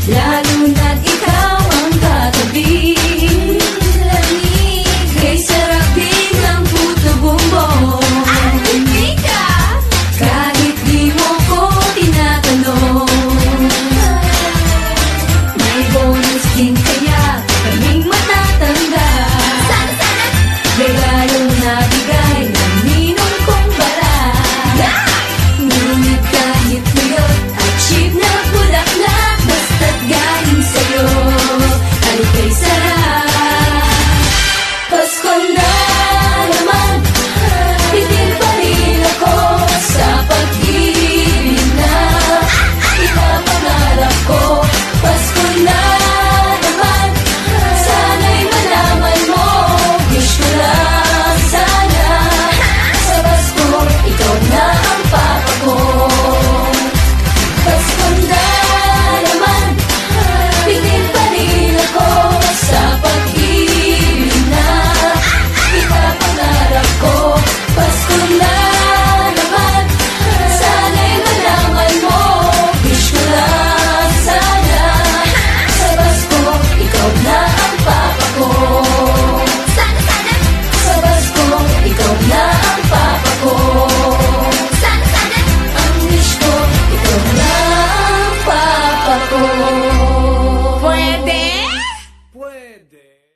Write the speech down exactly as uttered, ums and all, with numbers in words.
lalo na't ikaw ang katabi. Kay sarap din ng puto bumbong. Kahit di mo ko tinatanong, may bonus din kaya kaming matatanggal. Sana, sana! Regalong nabigay ng ninong kong balat. Ngunit kahit tuyot at cheap na bulaklak, basta't galing sa'yo ay kay sarap. Pasko na naman, bitin pa rin ako sa pag-ibig na pinapangarap ko. Pasko na naman, sana'y malaman mo, wish ko lang sana sa Pasko, ikaw na ang papa ko. Pasko na naman, bitin pa rin ako sa pag-ibig na pinapangarap ko. Pasko na naman, sana'y malaman mo, wish ko lang sana sa Pasko, ikaw na ang papa ko. Sana, sana! Sa Pasko, ikaw na ang papa ko. Sana, sana! Ang wish ko, ikaw na ang papa ko. Pwede? Puede.